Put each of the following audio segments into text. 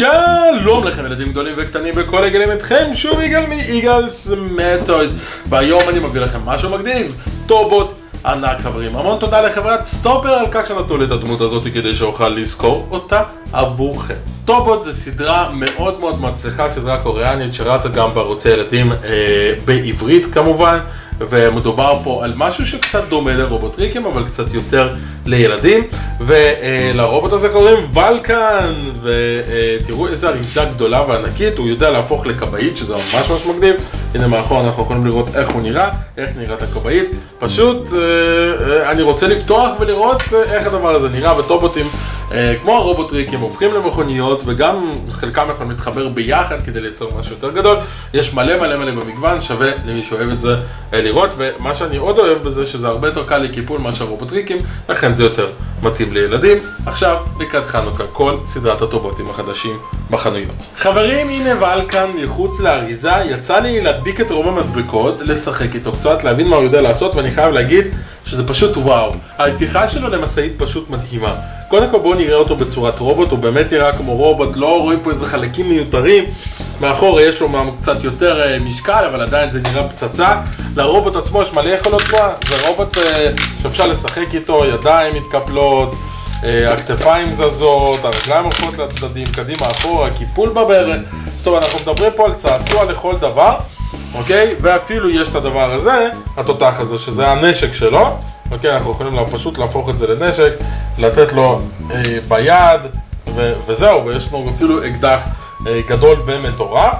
שלום לכם ילדים גדולים וקטנים בכל הגילים, אתכם שוב יגאל מיגאלס מטויז, והיום אני מביא לכם משהו מגניב, טורבוט ענק חברים. המון תודה לחברת סטופר על כך שנתנו לי את הדמות הזאת כדי שאוכל לזכור אותה עבורכם. טורבוט זה סדרה מאוד מאוד מצליחה, סדרה קוריאנית שרצה גם בערוצי ילדים בעברית כמובן, ומדובר פה על משהו שקצת דומה לרובוטריקים אבל קצת יותר לילדים, ולרובוט הזה קוראים ולקן, ותראו איזה אריזה גדולה וענקית, הוא יודע להפוך לכבאית שזה ממש ממש מגניב. הנה מאחור אנחנו יכולים לראות איך הוא נראה, איך נראית הכבאית. פשוט אני רוצה לפתוח ולראות איך הדבר הזה נראה. וטורבוטים כמו הרובוטריקים הופכים למכוניות, וגם חלקם יכולים להתחבר ביחד כדי ליצור משהו יותר גדול. יש מלא מלא מלא במגוון, שווה למי שאוהב את זה לראות. ומה שאני עוד אוהב בזה שזה הרבה יותר קל לקיפול מאשר רובוטריקים, לכן זה יותר מתאים לילדים. עכשיו לקראת חנוכה כל סדרת הטורבוטים החדשים בחנויות. חברים, הנה ולקן מחוץ לאריזה. יצא לי להדביק את רוב המדבקות, לשחק איתו קצת, להבין מה הוא יודע לעשות, ואני חייב להגיד שזה פשוט וואו. ההפיכה שלו למשאית פשוט מדהימה. קודם כל בואו נראה אותו בצורת רובוט, הוא באמת נראה כמו רובוט, לא רואים פה איזה חלקים מיותרים. מאחור יש לו קצת יותר משקל, אבל עדיין זה נראה פצצה. לרובוט עצמו יש מלא יכולות תנועה, זה רובוט שאפשר לשחק איתו, ידיים מתקפלות, הכתפיים זזות, הרגליים הולכות לצדדים, קדימה אחורה, קיפול בברך. זאת אומרת, אנחנו מדברים פה על צעצוע לכל דבר, אוקיי? ואפילו יש את הדבר הזה, התותח הזה, שזה הנשק שלו. אוקיי, אנחנו יכולים פשוט להפוך את זה לנשק, לתת לו ביד, וזהו, ויש לנו אפילו אקדח גדול ומטורף,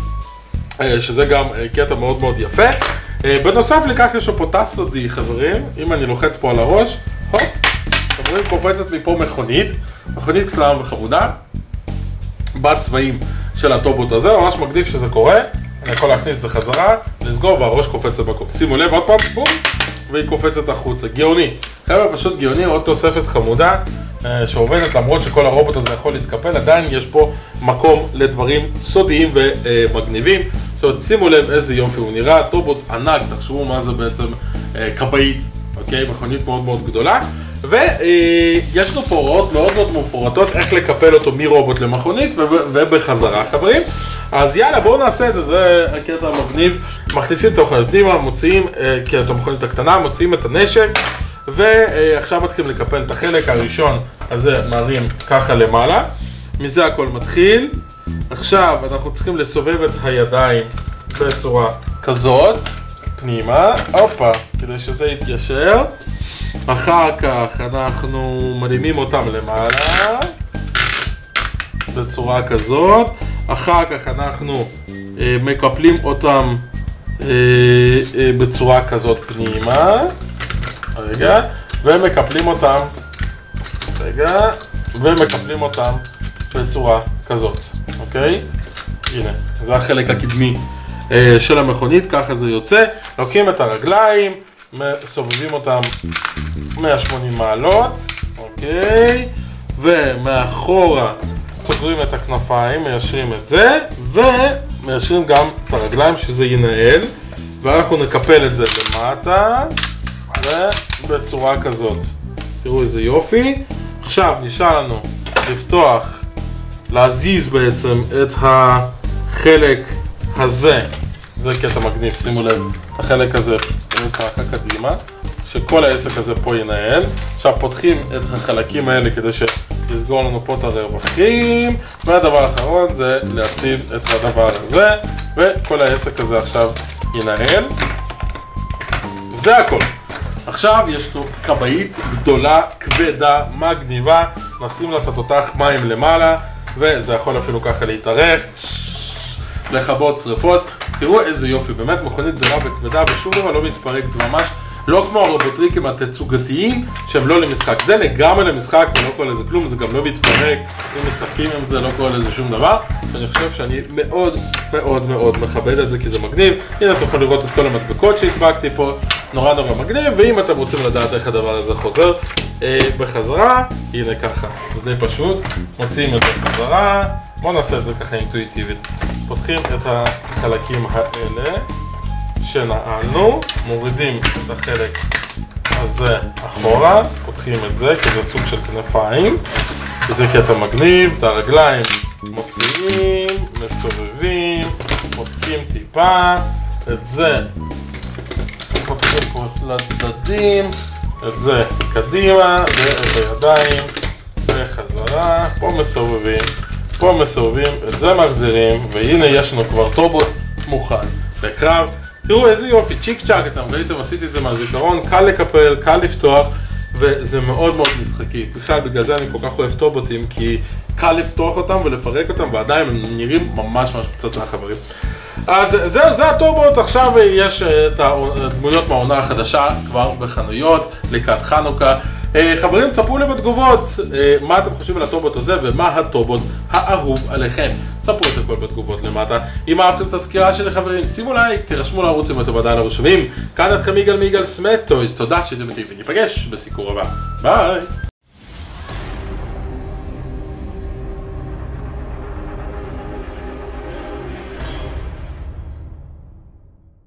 שזה גם קטע מאוד מאוד יפה. בנוסף לכך יש לו פה תא סודי חברים, אם אני לוחץ פה על הראש, הופ, חברים, קופצת מפה מכונית קטנה וחמודה, בצבעים של הטורבוט הזה, ממש מגניב שזה קורה. אני יכול להכניס את זה חזרה, לסגור והראש קופץ במקום. שימו לב, עוד פעם, בום, והיא קופצת החוצה. גאוני. חבר'ה, פשוט גאוני, עוד תוספת חמודה שעובדת, למרות שכל הרובוט הזה יכול להתקפל, עדיין יש פה מקום לדברים סודיים ומגניבים. זאת אומרת, שימו לב איזה יופי הוא נראה, טורבוט ענק, תחשבו מה זה בעצם כבאית, אוקיי? מכונית מאוד מאוד גדולה. ויש לנו פה הוראות מאוד מאוד מפורטות איך לקפל אותו מרובוט למכונית ובחזרה חברים. אז יאללה, בואו נעשה את זה, זה הקטע המגניב. מכניסים את המכונית פנימה, מוציאים את המכונית הקטנה, מוציאים את הנשק, ועכשיו מתחילים לקפל את החלק הראשון הזה, מרים ככה למעלה, מזה הכל מתחיל. עכשיו אנחנו צריכים לסובב את הידיים בצורה כזאת פנימה, הופה, כדי שזה יתיישר. אחר כך אנחנו מרימים אותם למעלה בצורה כזאת. אחר כך אנחנו מקפלים אותם בצורה כזאת פנימה, רגע, ומקפלים אותם, רגע, ומקפלים אותם בצורה כזאת, אוקיי? הנה, זה החלק הקדמי של המכונית, ככה זה יוצא. לוקחים את הרגליים, מסובבים אותם 180 מעלות, אוקיי? ומאחורה סוגרים את הכנפיים, מיישרים את זה, ומיישרים גם את הרגליים שזה ינהל, ואנחנו נקפל את זה למטה, ובצורה כזאת. תראו איזה יופי. עכשיו נשאר לנו לפתוח, להזיז בעצם את החלק הזה. זה קטע מגניב, שימו לב, החלק הזה ככה קדימה, שכל העסק הזה פה ינהל. עכשיו פותחים את החלקים האלה כדי שיסגור לנו פה את הרווחים, והדבר האחרון זה להציב את הדבר הזה, וכל העסק הזה עכשיו ינהל. זה הכל. עכשיו יש לנו כבאית גדולה, כבדה, מגניבה, נשים לה את התותח מים למעלה, וזה יכול אפילו ככה להתארך, לכבות שריפות. תראו איזה יופי, באמת מכונית גדולה וכבדה ושום דבר לא מתפרק, זה ממש לא כמו הרובוטריקים התצוגתיים שהם לא למשחק, זה לגמרי למשחק ולא קורה לזה כלום, זה גם לא מתפרק, אם משחקים עם זה לא קורה לזה שום דבר, ואני חושב שאני מאוד מאוד מאוד מכבד את זה כי זה מגניב. הנה אתם יכולים לראות את כל המדבקות שהדבקתי פה, נורא נורא מגניב, ואם אתם רוצים לדעת איך הדבר הזה חוזר בחזרה, הנה ככה, זה די פשוט, מוציאים את זה בחזרה. בואו נעשה את זה ככה אינטואיטיבית. פותחים את החלקים האלה שנעלנו, מורידים את החלק הזה אחורה, פותחים את זה כי זה סוג של כנפיים, וזה קטע מגניב, את הרגליים מוציאים, מסובבים, מוסקים טיפה, את זה פותחים פה לצדדים, את זה קדימה, ואת הידיים בחזרה, פה מסובבים, את זה מחזירים, והנה יש לנו כבר טובוט מוכן לקרב. תראו איזה יופי, צ'יק צ'אק, אתם ראיתם, עשיתי את זה מהזיכרון, קל לקפל, קל לפתוח, וזה מאוד מאוד משחקי. בכלל בגלל זה אני כל כך אוהב טובוטים, כי קל לפתוח אותם ולפרק אותם, ועדיין הם נראים ממש פצצה חברים. אז זהו, זה הטובוט. עכשיו יש את הדמויות מהעונה החדשה כבר בחנויות לקראת חנוכה. חברים, תספרו לי בתגובות מה אתם חושבים על הטובוט הזה ומה הטובוט האהוב עליכם. תספרו את הכל בתגובות למטה. אם אהבתם את הסקירה שלי חברים, שימו לייק, תירשמו לערוץ אם אתם עדיין לא רשומים. כאן אתכם יגאל מיגאל סמט טויז, תודה שהייתם איתי וניפגש בסיקור הבא. ביי!